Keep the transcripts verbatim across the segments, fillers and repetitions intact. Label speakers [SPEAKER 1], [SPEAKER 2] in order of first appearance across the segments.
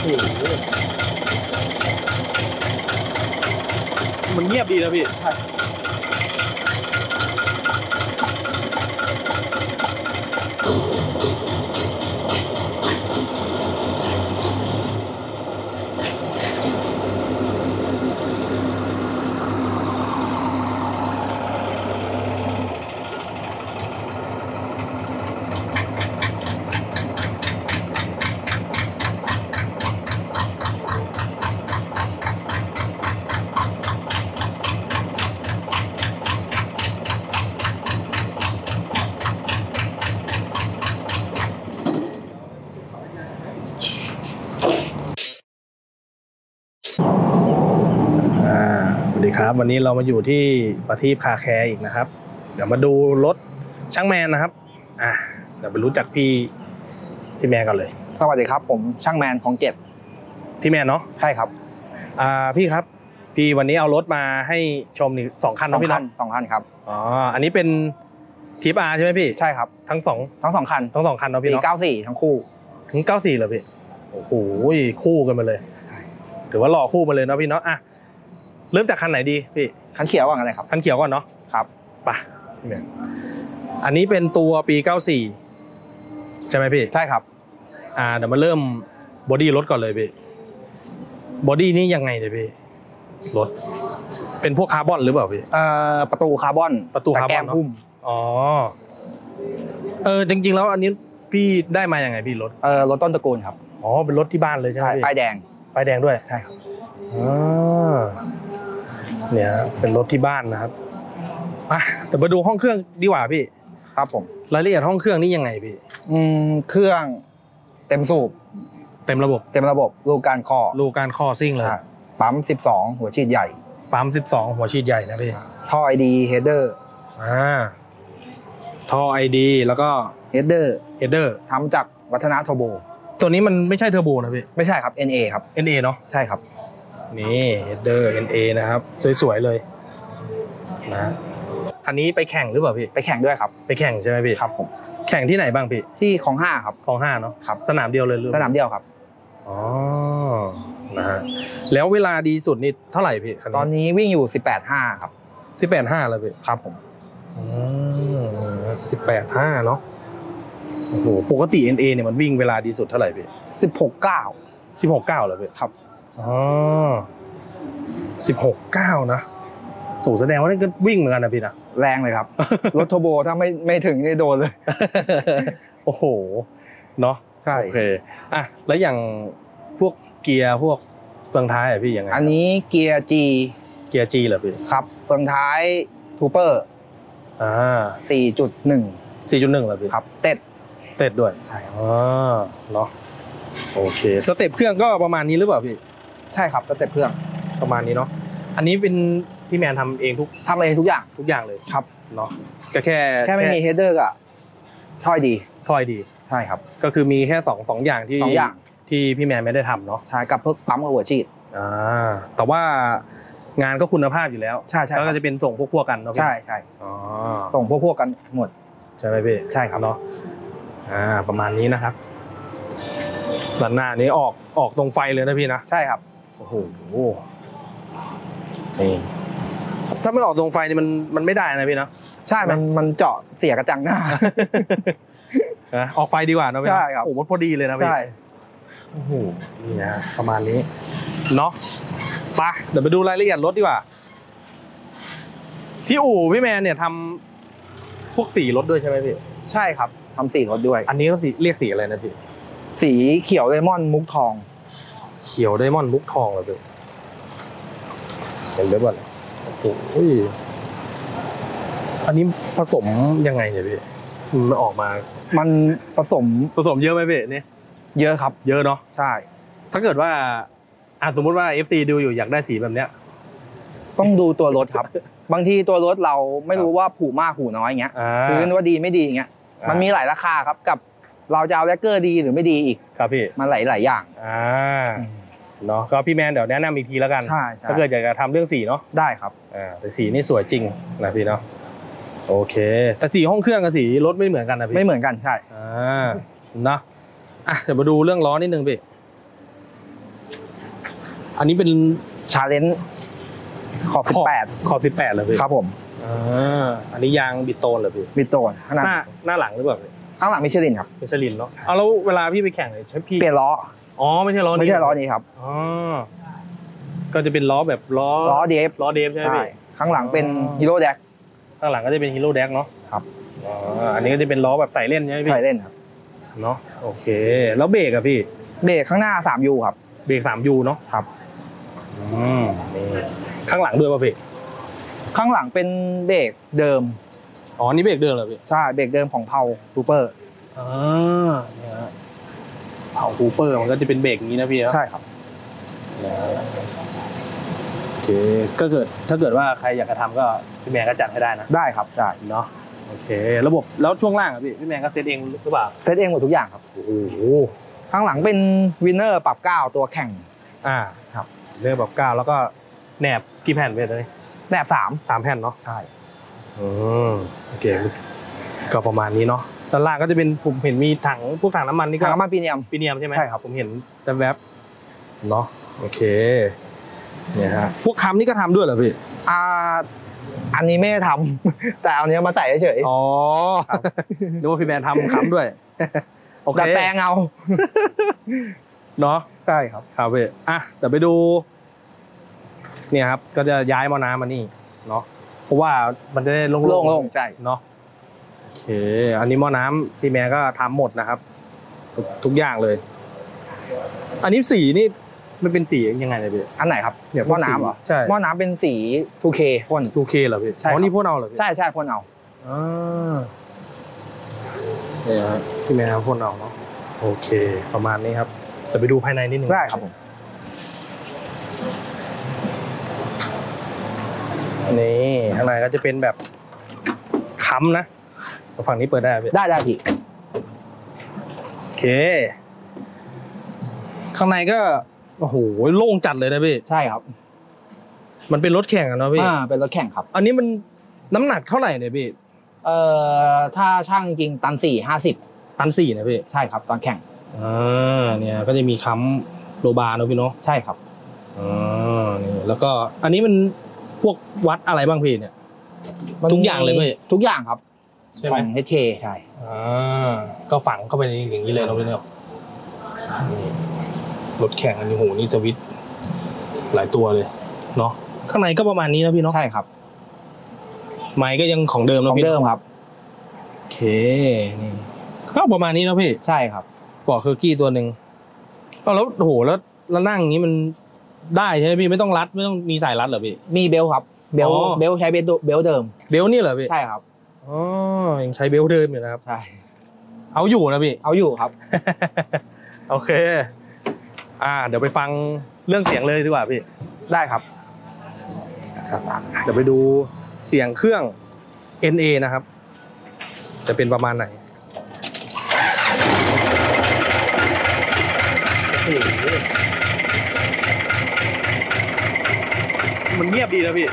[SPEAKER 1] มันเงียบดีนะพี่สวัสดีครับวันนี้เรามาอยู่ที่ประทีปคาแคร์อีกนะครับเดี๋ยวมาดูรถช่างแมนนะครับอ่ะเดี๋ยวไปรู้จักพี่พี่แมนกันเลย
[SPEAKER 2] สวัสดีครับผมช่างแมนของเจ็ด
[SPEAKER 1] พี่แมนเนาะ
[SPEAKER 2] ใช่ครับ
[SPEAKER 1] อ่าพี่ครับพี่วันนี้เอารถมาให้ชมนี่สองคันเนาะพี่เนาะ
[SPEAKER 2] สองคันครับ
[SPEAKER 1] อ๋ออันนี้เป็นทีปอาร์ใช่ไหมพี่
[SPEAKER 2] ใช่ครับ
[SPEAKER 1] ทั้งสอง
[SPEAKER 2] ทั้งสองคัน
[SPEAKER 1] ทั้งสองคันเนาะพี่เนาะ
[SPEAKER 2] สี่เก้าสี่ทั้งคู่
[SPEAKER 1] ถึงเก้าสี่เหรอพี่โอ้โหคู่กันมาเลยถือว่าหล่อคู่มาเลยเนาะพี่เนาะอ่ะเริ่มจากคันไหนดีพี่
[SPEAKER 2] คันเขียวก่อนเลยครับ
[SPEAKER 1] คันเขียวก่อนเนาะ
[SPEAKER 2] ครับ
[SPEAKER 1] ไปอันนี้เป็นตัวปีเก้าสี่ใช่ไหมพี่
[SPEAKER 2] ใช่ครับ
[SPEAKER 1] อ่าเดี๋ยวมาเริ่มบอดี้รถก่อนเลยพี่บอดี้นี่ยังไงเนี่ยพี่รถเป็นพวกคาร์บอนหรือเปล่าพี่
[SPEAKER 2] เอ่อประตูคาร์บอน
[SPEAKER 1] ประตูคาร์บอนเนาะอ๋อเออจริงๆแล้วอันนี้พี่ได้มาอย่างไงพี่รถ
[SPEAKER 2] เออรถต้นตระกูลครับ
[SPEAKER 1] อ๋อเป็นรถที่บ้านเลยใช่ไหมพี่
[SPEAKER 2] ป้ายแดง
[SPEAKER 1] ป้ายแดงด้วย
[SPEAKER 2] ใช่ครับ
[SPEAKER 1] อ๋อเนี่ยเป็นรถที่บ้านนะครับอ่ะแต่มาดูห้องเครื่องดีกว่าพี่
[SPEAKER 2] ครับผม
[SPEAKER 1] รายละเอียดห้องเครื่องนี่ยังไงพี่
[SPEAKER 2] อืมเครื่องเต็มสูบ
[SPEAKER 1] เต็มระบบ
[SPEAKER 2] เต็มระบบรูการคอ
[SPEAKER 1] รูการคอซิ่งเลย
[SPEAKER 2] ปั๊มสิบสองหัวฉีดใหญ่
[SPEAKER 1] ปั๊มสิบสองหัวฉีดใหญ่นะพี่
[SPEAKER 2] ท่อ ไอ ดี header
[SPEAKER 1] อ่าท่อ ไอ ดี แล้วก็
[SPEAKER 2] header
[SPEAKER 1] header
[SPEAKER 2] ทำจากวัฒนะเทอร์โบ
[SPEAKER 1] ตัวนี้มันไม่ใช่เทอร์โบนะพี่
[SPEAKER 2] ไม่ใช่ครับ เอ็น เอ ครับ
[SPEAKER 1] เอ็น เอ เนาะ
[SPEAKER 2] ใช่ครับ
[SPEAKER 1] นี่ header เอ็น เอ นะครับสวยๆเลยนะคันนี้ไปแข่งหรือเปล่าพี่
[SPEAKER 2] ไปแข่งด้วยครับ
[SPEAKER 1] ไปแข่งใช่ไหมพี่
[SPEAKER 2] ครับผม
[SPEAKER 1] แข่งที่ไหนบ้างพี่
[SPEAKER 2] ที่คลองห้าครับ
[SPEAKER 1] คลองห้าเนาะ
[SPEAKER 2] ครับ
[SPEAKER 1] สนามเดียวเลยหรือ
[SPEAKER 2] สนามเดียวครับ
[SPEAKER 1] อ๋อนะฮะแล้วเวลาดีสุดนี่เท่าไหร่พี่
[SPEAKER 2] ตอนนี้วิ่งอยู่สิบแปดห้าครับ
[SPEAKER 1] สิบแปดห้าแล้วพี่
[SPEAKER 2] ครับผม
[SPEAKER 1] อืมสิบแปดห้าเนาะโอ้โหปกติ เอ็น เอ เนี่ยมันวิ่งเวลาดีสุดเท่าไหร่พี่
[SPEAKER 2] สิบหกเก้า
[SPEAKER 1] สิบหกเก้าแล้วพี่
[SPEAKER 2] ครับ
[SPEAKER 1] อ๋อสิบหกเก้านะโอ้แสดงว่านี่ก็วิ่งเหมือนกันนะพี่นะ
[SPEAKER 2] แรงเลยครับรถเทอร์โบถ้าไม่ไม่ถึงนี่โดนเลย
[SPEAKER 1] โอ้โหเนาะ
[SPEAKER 2] ใช่
[SPEAKER 1] โอเคอ่ะแล้วอย่างพวกเกียร์พวกเฟืองท้ายอ่ะพี่ยังไง
[SPEAKER 2] อันนี้เกียร์ G
[SPEAKER 1] เกียร์ G เหรอพี่
[SPEAKER 2] ครับเฟืองท้ายทูเปอร์
[SPEAKER 1] อ่า
[SPEAKER 2] สี่จุดหนึ่ง
[SPEAKER 1] สี่จุดหนึ่งเหรอพี่
[SPEAKER 2] ครับเต็ด
[SPEAKER 1] เต็ดด้วย
[SPEAKER 2] ใช่
[SPEAKER 1] อ๋อเนาะโอเคสเต็ปเครื่องก็ประมาณนี้หรือเปล่าพี่
[SPEAKER 2] ใช่ครับสเต็ปเครื่อง
[SPEAKER 1] ประมาณนี้เนาะอันนี้เป็นพี่แมนทำเองทุก
[SPEAKER 2] ทำเองทุกอย่าง
[SPEAKER 1] ทุกอย่างเลย
[SPEAKER 2] ครับ
[SPEAKER 1] เนาะก็แค่
[SPEAKER 2] แค่ไม่มีเฮดเดอร์กับถ้อยดี
[SPEAKER 1] ถ้อยดี
[SPEAKER 2] ใช่ครับ
[SPEAKER 1] ก็คือมีแค่สองสองอย่างที่
[SPEAKER 2] สองอย่าง
[SPEAKER 1] ที่พี่แมนไม่ได้ทำเนาะ
[SPEAKER 2] ใช่กับพวกปั๊มกับหัวฉีด
[SPEAKER 1] อ่าแต่ว่างานก็คุณภาพอยู่แล้ว
[SPEAKER 2] ใช่ใช่
[SPEAKER 1] ก็จะเป็นส่งพวกพวกกันเนาะ
[SPEAKER 2] ใช่ใช่
[SPEAKER 1] อ๋อ
[SPEAKER 2] ส่งพวกพวกกันหมด
[SPEAKER 1] ใช่ไหมพี่
[SPEAKER 2] ใช่ครับ
[SPEAKER 1] เนาะอ่าประมาณนี้นะครับด้านหน้านี้ออกออกตรงไฟเลยนะพี่นะ
[SPEAKER 2] ใช่ครับ
[SPEAKER 1] โอ้โหนี่ถ้าไม่ออกตรงไฟนี่มันมันไม่ได้นะพี่เนาะ
[SPEAKER 2] ใช่มันมันเจาะเสียกระจังหน้า
[SPEAKER 1] ออกไฟดีกว่านะพี่
[SPEAKER 2] ใช่ครับ
[SPEAKER 1] โอ้โหพอดีเลยนะพี่
[SPEAKER 2] ใช่
[SPEAKER 1] โอ้โหนี่นะประมาณนี้เนาะไปเดี๋ยวไปดูรายละเอียดรถดีกว่าที่อู่พี่แมนเนี่ยทำพวกสีรถด้วยใช่ไหมพี่
[SPEAKER 2] ใช่ครับทำสีรถด้วย
[SPEAKER 1] อันนี้ก็สีเรียกสีอะไรนะพี่
[SPEAKER 2] สีเขียวไดมอนด์มุกทอง
[SPEAKER 1] เขียวไดมอนด์มุกทองเหรอพี่เห็นไหมบ้างโอ้โหอันนี้ผสมยังไงเนี่ยพี่มันออกมา
[SPEAKER 2] มันผสม
[SPEAKER 1] ผสมเยอะไหมพี่เนี่ย
[SPEAKER 2] เยอะครับ
[SPEAKER 1] เยอะเนาะ
[SPEAKER 2] ใช่
[SPEAKER 1] ถ้าเกิดว่าอ่ะสมมุติว่า เอฟ ซี ดูอยู่อยากได้สีแบบเนี้ย
[SPEAKER 2] ต้องดูตัวรถครับบางทีตัวรถเราไม่รู้ว่าผูมากผูน้อยอย่างเงี้ยพื้นว่าดีไม่ดีอย่างเงี้ยมันมีหลายราคาครับกับเราจะเอาแร็กเกอร์ดีหรือไม่ดีอีก
[SPEAKER 1] ครับพี่
[SPEAKER 2] มันหลายหลายอย่าง
[SPEAKER 1] อ่าเนาะก็พี่แมนเดี๋ยวแนะนำอีกทีแล้วกันถ้าเกิดอยากจะทำเรื่องสีเนาะ
[SPEAKER 2] ได้ครับ
[SPEAKER 1] อ่าแต่สีนี่สวยจริงนะพี่เนาะโอเคแต่สีห้องเครื่องกับสีรถไม่เหมือนกันนะพี่
[SPEAKER 2] ไม่เหมือนกันใช่
[SPEAKER 1] อ่านะอ่ะเดี๋ยวมาดูเรื่องล้อนิดนึงพี่อันนี้เป็น
[SPEAKER 2] ชาเลนจ์ขอบสิบแปด
[SPEAKER 1] ขอบสิบแปดเหรอพี่
[SPEAKER 2] ครับผม
[SPEAKER 1] อ่าอันนี้ยางบิดโตนเหรอพี่
[SPEAKER 2] บิดโตนขนาด
[SPEAKER 1] หน้าหน้าหลังหรือเปล่าพี่
[SPEAKER 2] ข้างหลังมิชลินครับ
[SPEAKER 1] มิชลินเนาะเอาแล้วเวลาพี่ไปแข่งเนี่ยใช้พี่
[SPEAKER 2] เปลี่ยนล้อ
[SPEAKER 1] อ๋อไม่ใช่ล้อนี้
[SPEAKER 2] ไม่ใช่ล้อนี้ครับ
[SPEAKER 1] อ๋อก็จะเป็นล้อแบบล้อ
[SPEAKER 2] ล้อเดฟ
[SPEAKER 1] ล้อเดฟใช่ไหม
[SPEAKER 2] ใช่
[SPEAKER 1] พี่
[SPEAKER 2] ข้างหลังเป็น
[SPEAKER 1] อ๋อ
[SPEAKER 2] ฮีโร่แดก
[SPEAKER 1] ข้างหลังก็จะเป็นฮีโร่แดกเนาะ
[SPEAKER 2] ครับ
[SPEAKER 1] อ๋ออันนี้ก็จะเป็นล้อแบบใส่เล่นใช่ไหมพี่
[SPEAKER 2] ใส่เล่นครับ
[SPEAKER 1] เนาะโอเค แล้วเบรกอะพี่
[SPEAKER 2] เบรกข้างหน้า สามยู ครับ
[SPEAKER 1] เบรกสามยูเนาะ
[SPEAKER 2] ครับ
[SPEAKER 1] อืมนี่ข้างหลังด้วยป่ะพี่
[SPEAKER 2] ข้างหลังเป็นเบรกเดิม
[SPEAKER 1] อ๋อนี่เบรกเดิมเหรอพี่
[SPEAKER 2] ใช่เบรกเดิมของเพาซูเปอร์
[SPEAKER 1] อ่าเนี่ยฮะเผาคูเปอร์มันก็จะเป็นเบรกอย่างนี้นะพี่นะ
[SPEAKER 2] ใช่ครับ
[SPEAKER 1] นะโอเคก็เกิดถ้าเกิดว่าใครอยากจะทำก็พี่แมนก็จัดให้ได้นะ
[SPEAKER 2] ได้ครับได้
[SPEAKER 1] เนาะโอเค ระบบแล้วช่วงล่างอะพี่พี่แมนก็เซตเองหรือเปล่า
[SPEAKER 2] เซตเองหมดทุกอย่างครับ
[SPEAKER 1] โอ้โห
[SPEAKER 2] ข้างหลังเป็นวินเนอร์ปรับเก้าตัวแข่ง
[SPEAKER 1] อ่า
[SPEAKER 2] ครับ
[SPEAKER 1] เรื่องแบบเก้าแล้วก็แหนบกี่แผ่นเป็นเลย
[SPEAKER 2] แหนบสาม
[SPEAKER 1] สามแผ่นเนาะ
[SPEAKER 2] ใช่
[SPEAKER 1] อืมโอเคก็ประมาณนี้เนาะด้านล่างก็จะเป็นผมเห็นมีถังพวกถังน้ำมันนี่ก็
[SPEAKER 2] ทางน้ำมันปีเนียม
[SPEAKER 1] ปีเนียมใช่ไหม
[SPEAKER 2] ใช่ครับ
[SPEAKER 1] ผมเห็นแต่แวบเนาะโอเคเนี่ยฮะพวกคำนี่ก็ทำด้วยเหรอพี่
[SPEAKER 2] อ่าอันนี้ไม่ได้ทำ แต่เอาเนี้ยมาใส่เฉย
[SPEAKER 1] อ๋อ
[SPEAKER 2] ครับ
[SPEAKER 1] นึกว่าพี่แมนทำคำด้วยโอเค
[SPEAKER 2] ดัดแปลงเอา
[SPEAKER 1] เนาะ
[SPEAKER 2] ใช่ครับ
[SPEAKER 1] ครับพี่อ่ะเดี๋ยวไปดู เนี่ยครับ ก็จะย้ายหม้อน้ำมานี่เนาะเพราะว่ามันจะได้โล่งๆ
[SPEAKER 2] โล่งๆใช่
[SPEAKER 1] เนาะโอเค อันนี้หม้อน้ำพี่แมนก็ทำหมดนะครับ ทุกทุกอย่างเลย อันนี้สีนี่มันเป็นสียังไงเลยพี่
[SPEAKER 2] อันไหนครับเดี๋ยวหม้อน้ำเหรอ
[SPEAKER 1] ใช่
[SPEAKER 2] หม้อน้ำเป็นสี ทู เค พ่น
[SPEAKER 1] ทูเคเหรอพี่
[SPEAKER 2] ใช่ครับ
[SPEAKER 1] อ๋อนี่พ่นเอาเหรอพี่
[SPEAKER 2] ใช่ใช่พ่นเอา
[SPEAKER 1] อ่าเนี่ยฮะพี่แมนพ่นเอาเนาะโอเค ประมาณนี้ครับแต่ไปดูภายในนิดนึง
[SPEAKER 2] ได้ครับผม
[SPEAKER 1] นี่ข้างในก็จะเป็นแบบค้ำนะฝั่งนี้เปิดได้ไหมพี่
[SPEAKER 2] ได้ได้พี่
[SPEAKER 1] โอเค ข้างในก็โอ้โหโล่งจัดเลยนะพี่
[SPEAKER 2] ใช่ครับ
[SPEAKER 1] มันเป็นรถแข่งอะเนาะพี่
[SPEAKER 2] อ่าเป็นรถแข่งครับ
[SPEAKER 1] อันนี้มันน้ำหนักเท่าไหร่เนี่ยพี่
[SPEAKER 2] เอ่อถ้าช่างจริงตันสี่ห้าสิบ
[SPEAKER 1] ตันสี่นะพี่
[SPEAKER 2] ใช่ครับตอนแข่ง
[SPEAKER 1] อ่าเนี่ยก็จะมีค้ำโลบาร์เนาะพี่เนาะ
[SPEAKER 2] ใช่ครับ
[SPEAKER 1] อ่านี่แล้วก็อันนี้มันพวกวัดอะไรบ้างพี่เนี่ย
[SPEAKER 2] มัน
[SPEAKER 1] ทุกอย่างเลยพี่
[SPEAKER 2] ทุกอย่างครับ
[SPEAKER 1] ใช่ไหม
[SPEAKER 2] ของ เอช เค ใช่
[SPEAKER 1] อ่าก็ฝังเข้าไปในอย่างนี้เลยเนาะพี่เนาะนี่รถแข่งอันนี้โหนี่สวิตช์หลายตัวเลยเนาะข้างในก็ประมาณนี้นะพี่เนาะ
[SPEAKER 2] ใช่ครับ
[SPEAKER 1] ไม้ก็ยังของเดิม
[SPEAKER 2] ข
[SPEAKER 1] นะ
[SPEAKER 2] อง
[SPEAKER 1] พี่
[SPEAKER 2] เดิมครับ
[SPEAKER 1] โอเคนี่ก็ประมาณนี้นะพี่
[SPEAKER 2] ใช่ครับ
[SPEAKER 1] ปอกเคอร์กี้ตัวหนึ่งเอาแล้วโอ้โหแล้วแล้วนั่งอย่างนี้มันได้ใช่ไหมพี่ไม่ต้องรัดไม่ต้องมีสายรัดเหรอพี่
[SPEAKER 2] มีเบลครับ เบล
[SPEAKER 1] อ๋อ
[SPEAKER 2] เบลใช้เบลเบลเดิม
[SPEAKER 1] เบลนี่เหรอพี่
[SPEAKER 2] ใช่ครับ
[SPEAKER 1] อ๋อยังใช้เบลเดิมอยู่นะครับ
[SPEAKER 2] ใช่
[SPEAKER 1] เอาอยู่นะพี่
[SPEAKER 2] เอาอยู่ครับ
[SPEAKER 1] โอเค อ่า เดี๋ยวไปฟังเรื่องเสียงเลยดีกว่าพี่
[SPEAKER 2] ได้ครับ
[SPEAKER 1] เดี๋ยวไปดูเสียงเครื่อง เอ็น เอ นะครับ จะเป็นประมาณไหนมันเงียบดีนะพี่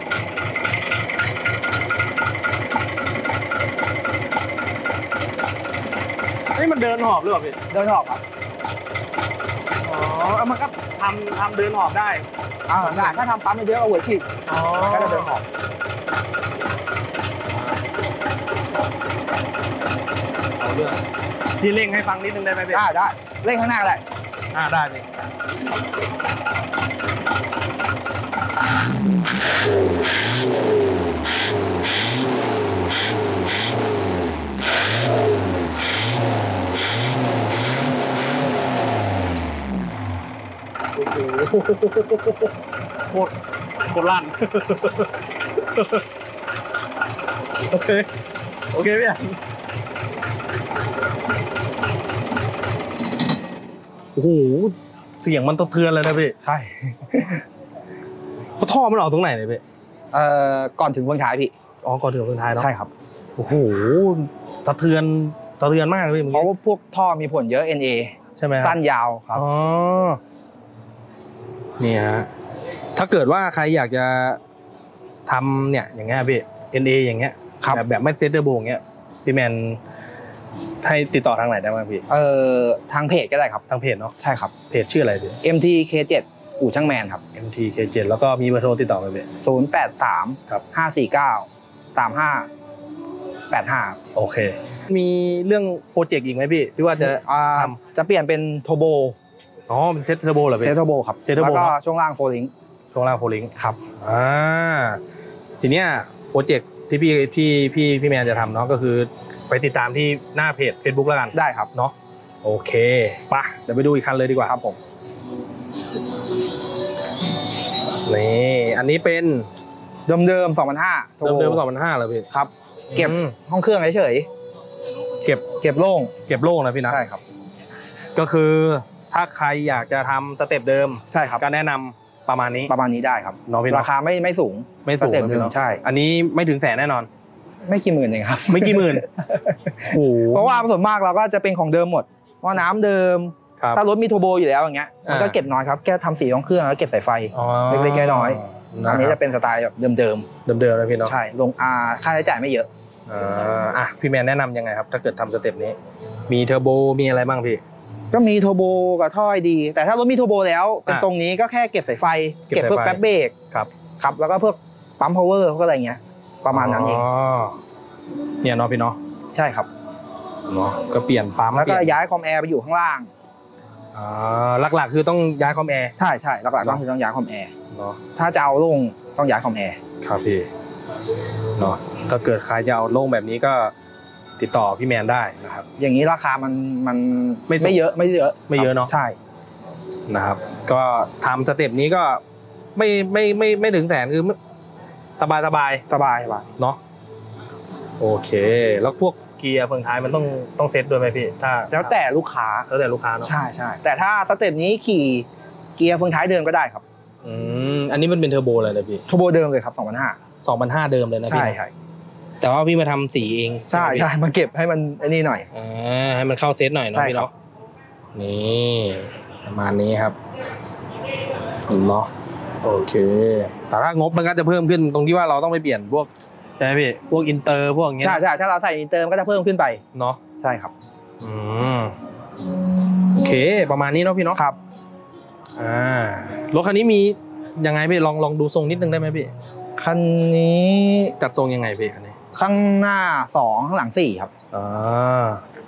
[SPEAKER 1] นี่มันเดินหอบหรือเปล่าพี่
[SPEAKER 2] เดินออกครับ
[SPEAKER 1] อ๋อเอามันก็ทำทำเดินหอบได้
[SPEAKER 2] อ่าได้ถ้าทำปั๊มเยอะๆเอาหัวฉีด
[SPEAKER 1] อ๋อ
[SPEAKER 2] ก็จะเดินออก
[SPEAKER 1] เอาเรื่องพี่เร่งให้ฟังนิดนึงได้ไหมพี่
[SPEAKER 2] ได้ได้เล่นข้างหน้าก็ได้
[SPEAKER 1] อ่าได้พี่โอ้โหโคตรโคตรลั่น โอเค โอเคพี่โอ้โห เสียงมันสะเทือนเลยนะพี่
[SPEAKER 2] ใช่
[SPEAKER 1] เพราะท่อมันออกตรงไหนเลยพี่
[SPEAKER 2] เอ่อก่อนถึงเมืองท้ายพี่
[SPEAKER 1] อ๋อก่อนถึงตรงท้ายเนาะ
[SPEAKER 2] ใช่ครับ
[SPEAKER 1] โอ้โหสะเทือนสะเทือนมากเลยพี่เมื่อ
[SPEAKER 2] เพราะ
[SPEAKER 1] กี้
[SPEAKER 2] ว่าพวกท่อมีผลเยอะ เอ็น เอ
[SPEAKER 1] ใช่ไหมครับ
[SPEAKER 2] สั้นยาวครับ
[SPEAKER 1] อ๋อเนี่ยฮะถ้าเกิดว่าใครอยากจะทำเนี่ยอย่างเงี้ยพี่ เอ็น เอ อย่างเงี้ย
[SPEAKER 2] ครับ
[SPEAKER 1] แบบแบบไม่เซตเตอร์โบอย่างเงี้ยพี่แมนให้ติดต่อทางไหนได้บ้างพี่
[SPEAKER 2] เอ่อทางเพจก็ได้ครับ
[SPEAKER 1] ทางเพจเนาะ
[SPEAKER 2] ใช่ครับ
[SPEAKER 1] เพจชื่ออะไรพี่
[SPEAKER 2] เอ็ม ที เค เจ็ดอู่ช่างแมนครับ
[SPEAKER 1] เอ็ม ที เค เจ็ด แล้วก็มีเบอร์โทรติดต่อไหมพี่
[SPEAKER 2] ศูนย์แปดสาม
[SPEAKER 1] ครับ
[SPEAKER 2] ห้าสี่เก้าสามห้าแปดห้า
[SPEAKER 1] โอเคมีเรื่องโปรเจกต์อีกไหมพี่ที่ว่าจะ
[SPEAKER 2] อ่า
[SPEAKER 1] ท
[SPEAKER 2] จะเปลี่ยนเป็นโทโบ
[SPEAKER 1] อ๋อเป็นเซ็ตเทอร์โบเหรอพี่
[SPEAKER 2] เซตโทโบครับ
[SPEAKER 1] เซตเทอร์โบ
[SPEAKER 2] แล้วก็
[SPEAKER 1] เนอะ
[SPEAKER 2] ช่วงล่างโฟลิง
[SPEAKER 1] ช่วงล่างโฟลิง
[SPEAKER 2] ครับ
[SPEAKER 1] อ่าทีเนี้ยโปรเจกต์ที่พี่ที่พี่พี่แมนจะทำเนาะก็คือไปติดตามที่หน้าเพจ Facebook แล้วกัน
[SPEAKER 2] ได้ครับ
[SPEAKER 1] เนาะโอเคปะเดี๋ยวไปดูอีกคันเลยดีกว่า
[SPEAKER 2] ครับผม
[SPEAKER 1] นี่อันนี้เป็น
[SPEAKER 2] เดิมๆสองพันห้า
[SPEAKER 1] เดิมเดิมสองพันห้าเหรอพี่
[SPEAKER 2] ครับ เก็บ
[SPEAKER 1] อืม
[SPEAKER 2] ห้องเครื่องเฉย
[SPEAKER 1] เก็บ
[SPEAKER 2] ๆเก็บโล่ง
[SPEAKER 1] เก็บโล่งนะพี่นะ
[SPEAKER 2] ใช่ครับ
[SPEAKER 1] ก็คือถ้าใครอยากจะทำสเต็ปเดิม
[SPEAKER 2] ใช่ครับ
[SPEAKER 1] ก็แนะนำประมาณนี้
[SPEAKER 2] ประมาณนี้ได้ครับ
[SPEAKER 1] เนาะพี่เนาะ
[SPEAKER 2] ราคาไม่ไม่สูง
[SPEAKER 1] ไม่สูง
[SPEAKER 2] สเต็ป
[SPEAKER 1] นะ
[SPEAKER 2] เดิ
[SPEAKER 1] พี่
[SPEAKER 2] ม
[SPEAKER 1] เนาะ
[SPEAKER 2] ใช่
[SPEAKER 1] อันนี้ไม่ถึงแสนแน่นอน
[SPEAKER 2] ไม่กี่หมื่นเองครับ
[SPEAKER 1] ไม่กี่หมื่น โอ้โห
[SPEAKER 2] เพราะว่าส่วนมากเราก็จะเป็นของเดิมหมดว่าน้ำเดิม
[SPEAKER 1] ครับ
[SPEAKER 2] ถ้ารถมีโทโบอยู่แล้วอย่างเงี้ยมันก็
[SPEAKER 1] อ่า
[SPEAKER 2] เก็บน้อยครับแค่ทำสีของเครื่องแล้วเก็บสายไฟ
[SPEAKER 1] อ๋อ
[SPEAKER 2] เล็กๆน้อย
[SPEAKER 1] นะ
[SPEAKER 2] อันนี้
[SPEAKER 1] ครั
[SPEAKER 2] จะ
[SPEAKER 1] บ
[SPEAKER 2] เป็นสไตล์แบบเดิม
[SPEAKER 1] เดิมๆนะพี่
[SPEAKER 2] ๆ
[SPEAKER 1] เนาะ
[SPEAKER 2] ใช่ลงอาค่าใช้จ่ายไม่เยอะ
[SPEAKER 1] อ่าอ่ะพี่แมนแนะนำยังไงครับ ถ้าเกิดทำสเต็ปนี้ มีเทอร์โบมีอะไรบ้างพี่
[SPEAKER 2] ก็มีโทโบกับท่อไอดี แต่ถ้ารถมีโทโบแล้วเป็น
[SPEAKER 1] อ่ะ
[SPEAKER 2] ทรงนี้ก็แค่เก็บสายไฟ
[SPEAKER 1] เก็บ
[SPEAKER 2] เก็บพวก
[SPEAKER 1] สายไฟ
[SPEAKER 2] แป๊บเบรก
[SPEAKER 1] ครับ
[SPEAKER 2] ครับแล้วก็พวกปั๊มพาวเวอร์พวกอะไรเงี้ยประมาณนั้นเอง
[SPEAKER 1] อ๋อเนี่ยเนาะพี่เนาะ
[SPEAKER 2] ใช่ครับ
[SPEAKER 1] เนาะก็เปลี่ยนปั๊ม
[SPEAKER 2] แล้วก็
[SPEAKER 1] เปลี่ยน
[SPEAKER 2] ย้ายคอมแอร์ไปอยู่ข้างล่าง
[SPEAKER 1] อ่าหลักๆคือต้องย้ายคอมแอร์
[SPEAKER 2] ใช่ใช่หลักๆก็คือต้องย้ายคอมแอร์
[SPEAKER 1] เนาะ
[SPEAKER 2] ถ้าจะเอาลงต้องย้ายคอมแอร์
[SPEAKER 1] ครับพี่เนาะถ้าเกิดใครจะเอาโล่งแบบนี้ก็ติดต่อพี่แมนได้นะครับ
[SPEAKER 2] อย่างนี้ราคามันมัน
[SPEAKER 1] ไม่สูง
[SPEAKER 2] ไม่เยอะไม่เยอะ
[SPEAKER 1] ไม่เยอะเนอะ
[SPEAKER 2] ใช่
[SPEAKER 1] นะครับ ก็ทำสเต็ปนี้ก็ไม่ไม่ไม่ไม่ถึงแสนคือสบายสบาย
[SPEAKER 2] สบายสบาย
[SPEAKER 1] เนาะโอเค แล้วพวกเกียร์เฟืองท้ายมันต้องต้องเซ็ตด้วยไหมพี่ถ้า
[SPEAKER 2] แล้วแต่ลูกค้า
[SPEAKER 1] แล้วแต่ลูกค้าเนาะ
[SPEAKER 2] ใช่ใช่แต่ถ้าสเต็ปนี้ขี่เกียร์เฟืองท้ายเดิมก็ได้ครับ
[SPEAKER 1] อืมอันนี้มันเป็นเทอร์โบอะไรนะพี่
[SPEAKER 2] โทโบเดิมเลยครับสองพันห้า
[SPEAKER 1] สองพันห้าเดิมเลยนะพี่
[SPEAKER 2] ใช่
[SPEAKER 1] นะ
[SPEAKER 2] ใช่
[SPEAKER 1] แต่ว่าพี่มาทำสีเอง
[SPEAKER 2] ใช่
[SPEAKER 1] ไหมพี่
[SPEAKER 2] ใช่มาเก็บให้มันไอ้นี่หน่อย
[SPEAKER 1] อ่าให้มันเข้าเซตหน่อยเนาะ
[SPEAKER 2] ใช่
[SPEAKER 1] พี่
[SPEAKER 2] ครับ
[SPEAKER 1] เนาะนี่ประมาณนี้ครับเนาะโอเค แต่ถ้างบมันก็จะเพิ่มขึ้นตรงที่ว่าเราต้องไปเปลี่ยนพวกใช่ไหมพี่พวกอินเตอร์พวกอย่างเงี้ย
[SPEAKER 2] ใช่ใช่ถ้าเราใส่อินเตอร์มันก็จะเพิ่มขึ้นไป
[SPEAKER 1] เนาะ
[SPEAKER 2] ใช่ครับ
[SPEAKER 1] อืมโอเค ประมาณนี้เนาะพี่เนาะ
[SPEAKER 2] ครับ
[SPEAKER 1] อ่ารถคันนี้มียังไงพี่ลองลองดูทรงนิดนึงได้ไหมพี่
[SPEAKER 2] คันนี้
[SPEAKER 1] จัดทรงยังไงพี่คันนี้
[SPEAKER 2] ข้างหน้าสองข้างหลังสี่ครับ
[SPEAKER 1] อ่าย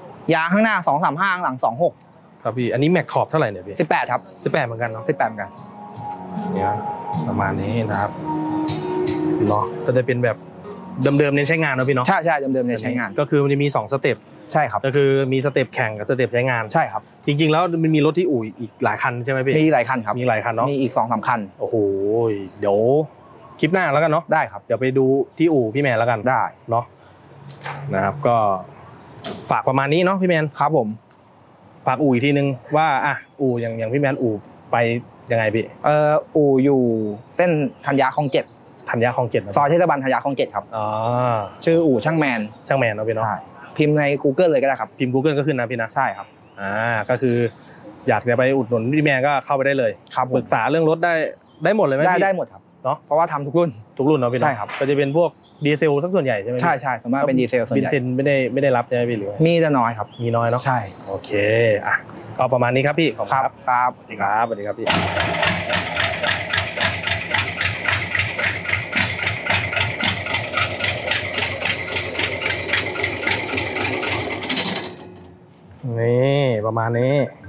[SPEAKER 2] างข้างหน้าสองสามห้าข้างหลังสองหก
[SPEAKER 1] ครับพี่อันนี้แม็กขอบเท่าไหร่เนี่ยพี่
[SPEAKER 2] สิบแปดครับ
[SPEAKER 1] สิบแปดเหมือนกันเนาะ
[SPEAKER 2] สิบแปดเหมือนกัน
[SPEAKER 1] เนี่ยประมาณนี้นะครับเนาะก็จะเป็นแบบเดิมๆเน้นใช้งานเนาะพี่เนาะ
[SPEAKER 2] ใช่ใช่เดิมๆเนี่ยใช้งาน
[SPEAKER 1] ก็คือมันจะมีสองสเต็ป
[SPEAKER 2] ใช่ครับ
[SPEAKER 1] ก็คือมีสเต็ปแข่งกับสเต็ปใช้งาน
[SPEAKER 2] ใช่ครับ
[SPEAKER 1] จริงๆแล้วมันมีรถที่อู่อีกหลายคันใช่ไหมพี่
[SPEAKER 2] มีหลายคันครับ
[SPEAKER 1] มีหลายคันเนาะ
[SPEAKER 2] มีอีกสองสามคัน
[SPEAKER 1] โอ้โหเดี๋ยวคลิปหน้าแล้วกันเนาะ
[SPEAKER 2] ได้ครับ
[SPEAKER 1] เดี๋ยวไปดูที่อู่พี่แมนแล้วกัน
[SPEAKER 2] ได้
[SPEAKER 1] เนาะนะครับก็ฝากประมาณนี้เนาะพี่แมน
[SPEAKER 2] ครับผม
[SPEAKER 1] ฝากอู่อีกทีนึงว่าอ่ะอู่อย่างอย่างพี่แมนอู่ไปยังไงพี่
[SPEAKER 2] เอ่ออู่อยู่เส้นธัญญาคลองเจ็ด
[SPEAKER 1] ธัญญาคลองเจ็ดนะ
[SPEAKER 2] ซอยเทศบาลธัญญาคลองเจ็ดครับ
[SPEAKER 1] อ๋อ
[SPEAKER 2] ชื่ออู่ช่างแมน
[SPEAKER 1] ช่างแมนเนาะพี่เนาะ
[SPEAKER 2] ใช่พิมพ์ใน Google เลยก็ได้ครับ
[SPEAKER 1] พิมพ์ Google ก็ขึ้นนะพี่นะ
[SPEAKER 2] ใช่ครับ
[SPEAKER 1] อ่าก็คืออยากจะไปอุดหนุนพี่แมนก็เข้าไปได้เลย
[SPEAKER 2] ครับผ
[SPEAKER 1] ปรึ
[SPEAKER 2] ม
[SPEAKER 1] กษาเรื่องรถได้ได้หมดเลยไหม
[SPEAKER 2] ได้
[SPEAKER 1] พี่
[SPEAKER 2] ได้หมดครับ
[SPEAKER 1] เนาะ
[SPEAKER 2] เพราะว่าทำทุกรุ่น
[SPEAKER 1] ทุกรุ่นเนาะพี่เนาะ
[SPEAKER 2] ใช่ครับ
[SPEAKER 1] ก็จะเป็นพวกดีเซลสักส่วนใหญ่ใช่ไหมพี่
[SPEAKER 2] ใช่ใช่ส่วนมากเป็นดีเซลส่วน
[SPEAKER 1] บิน
[SPEAKER 2] ใหญ่
[SPEAKER 1] ซินไม่ได้ไม่ได้รับใช่ไหมพี่หรือว่า
[SPEAKER 2] มีแต่น้อยครับ
[SPEAKER 1] มีน้อยเนาะ
[SPEAKER 2] ใช่
[SPEAKER 1] โอเคอ่ะก็ประมาณนี้ครับพี่ขอบคุณ
[SPEAKER 2] ครับ
[SPEAKER 1] ครับ
[SPEAKER 2] ครับ
[SPEAKER 1] สวัสดีครับสวัสดีครับพี่นี่ประมาณนี้